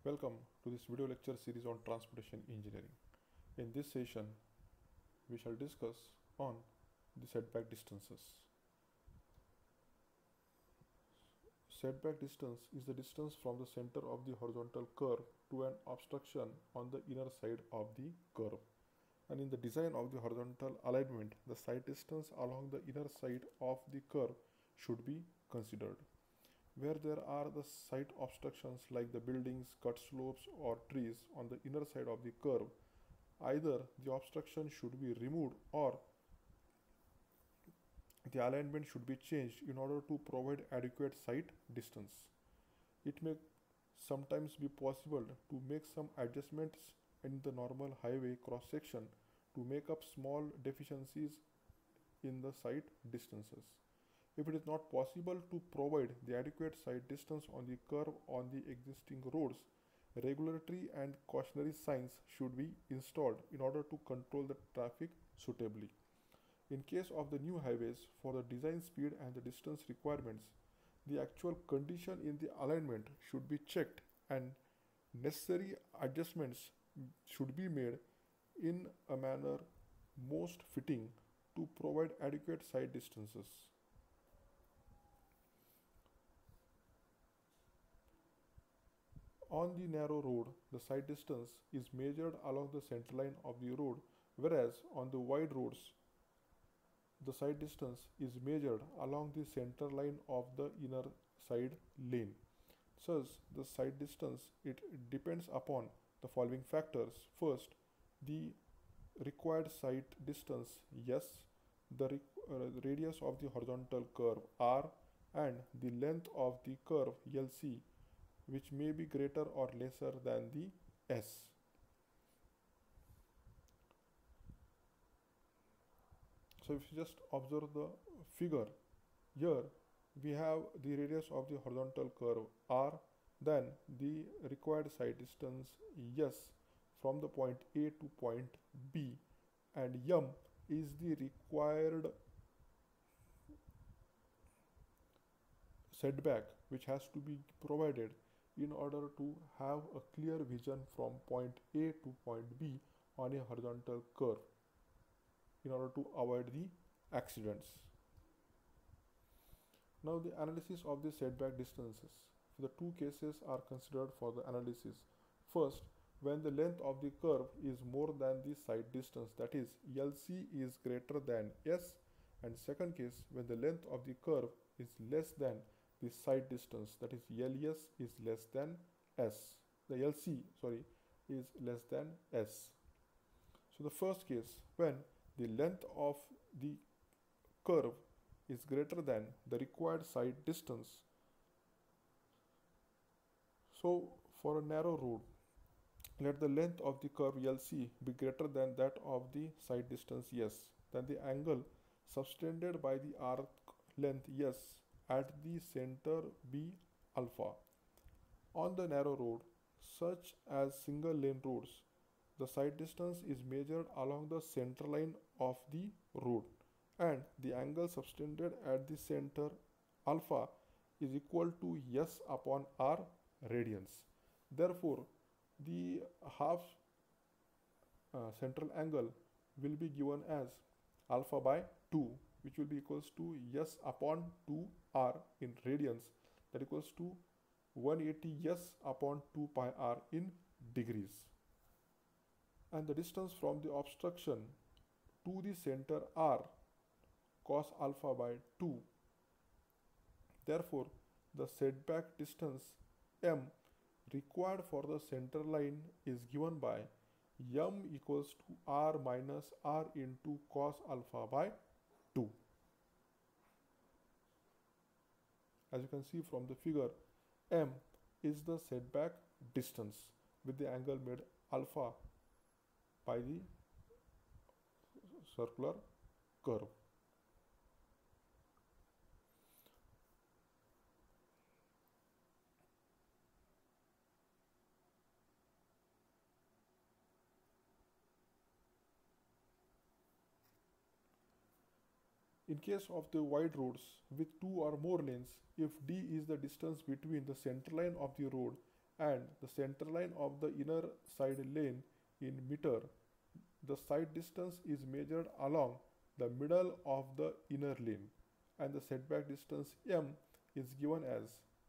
Welcome to this video lecture series on transportation engineering. In this session, we shall discuss on the setback distances. Setback distance is the distance from the center of the horizontal curve to an obstruction on the inner side of the curve. And in the design of the horizontal alignment, the side distance along the inner side of the curve should be considered. Where there are the side obstructions like the buildings, cut slopes or trees on the inner side of the curve, either the obstruction should be removed or the alignment should be changed in order to provide adequate side distance. It may sometimes be possible to make some adjustments in the normal highway cross section to make up small deficiencies in the side distances. If it is not possible to provide the adequate side distance on the curve on the existing roads, regulatory and cautionary signs should be installed in order to control the traffic suitably. In case of the new highways, for the design speed and the distance requirements, the actual condition in the alignment should be checked and necessary adjustments should be made in a manner most fitting to provide adequate side distances. On the narrow road, the side distance is measured along the center line of the road, whereas on the wide roads, the side distance is measured along the center line of the inner side lane. Thus, the side distance it depends upon the following factors. First, the required side distance S, the radius of the horizontal curve R, and the length of the curve LC, which may be greater or lesser than the S. So if you just observe the figure, here we have the radius of the horizontal curve R, then the required side distance S from the point A to point B, and M is the required setback which has to be provided in order to have a clear vision from point A to point B on a horizontal curve in order to avoid the accidents. Now the analysis of the setback distances. The two cases are considered for the analysis. First, when the length of the curve is more than the side distance, that is LC is greater than S, and second case when the length of the curve is less than the side distance, that is LS is less than S. The LC, is less than S. So the first case, when the length of the curve is greater than the required side distance. So for a narrow road, let the length of the curve LC be greater than that of the side distance S. Then the angle subtended by the arc length S at the center be alpha. On the narrow road, such as single lane roads, the side distance is measured along the center line of the road, and the angle subtended at the center alpha is equal to S upon R radians. Therefore, the half central angle will be given as alpha by 2, which will be equals to S upon 2R in radians, that equals to 180 S upon 2 pi R in degrees. And the distance from the obstruction to the center R cos alpha by 2. Therefore, the setback distance M required for the center line is given by M equals to R minus R into cos alpha by 2. As you can see from the figure, M is the setback distance with the angle made alpha by the circular curve. In case of the wide roads with 2 or more lanes, if D is the distance between the center line of the road and the center line of the inner side lane in meter. The side distance is measured along the middle of the inner lane, and the setback distance m is given as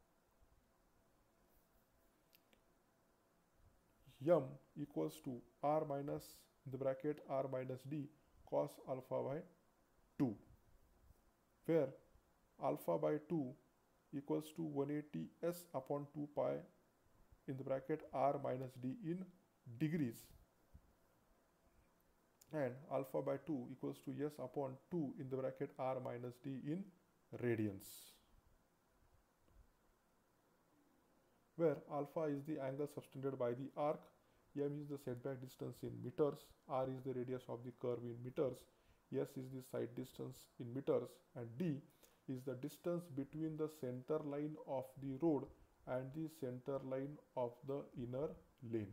m equals to r minus in the bracket r minus d cos alpha by 2, where alpha by 2 equals to 180 s upon 2 pi in the bracket r minus d in degrees, and alpha by 2 equals to s upon 2 in the bracket r minus d in radians, where alpha is the angle subtended by the arc, m is the setback distance in meters, r is the radius of the curve in meters, s is the side distance in meters, and d is the distance between the center line of the road and the center line of the inner lane.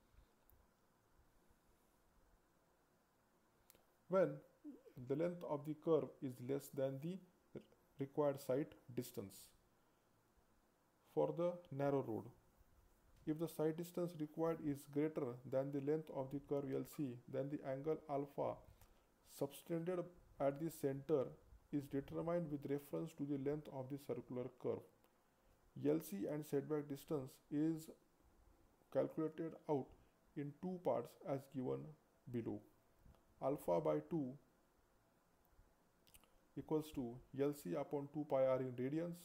When the length of the curve is less than the required side distance. For the narrow road, if the side distance required is greater than the length of the curve LC, then the angle alpha subtended at the center is determined with reference to the length of the circular curve. LC and setback distance is calculated out in two parts as given below. Alpha by 2 equals to LC upon 2 pi r in radians,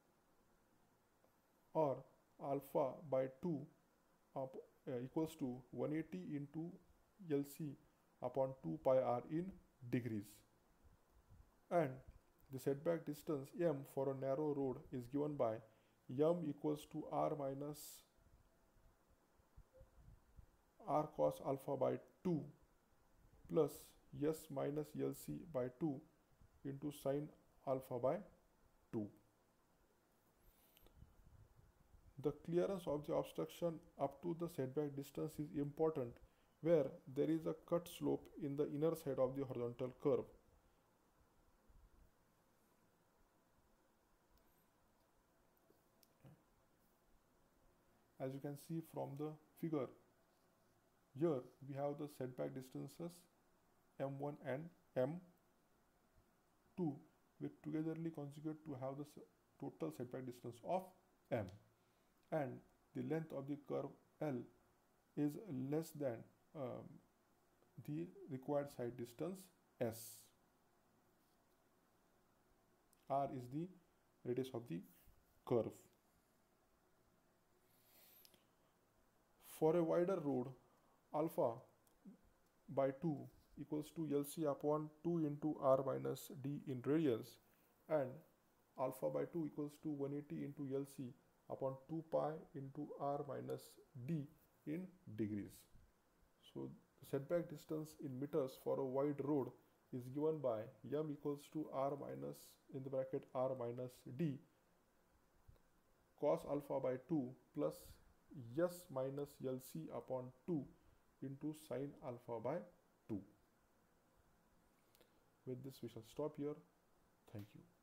or alpha by 2 equals to 180 into LC upon 2 pi r in degrees, and the setback distance m for a narrow road is given by m equals to r minus r cos alpha by 2 plus s minus LC by 2 into sin alpha by 2. The clearance of the obstruction up to the setback distance is important where there is a cut slope in the inner side of the horizontal curve. As you can see from the figure, here we have the setback distances m1 and m2 which togetherly conjugate to have the total setback distance of m, and the length of the curve L is less than the required side distance S. R is the radius of the curve. For a wider road, alpha by 2 equals to LC upon 2 into R minus D in radians, and alpha by 2 equals to 180 into LC upon 2 pi into R minus D in degrees. So the setback distance in meters for a wide road is given by m equals to R minus in the bracket R minus D cos alpha by 2 plus S minus LC upon 2 into sin alpha by 2. With this we shall stop here. Thank you.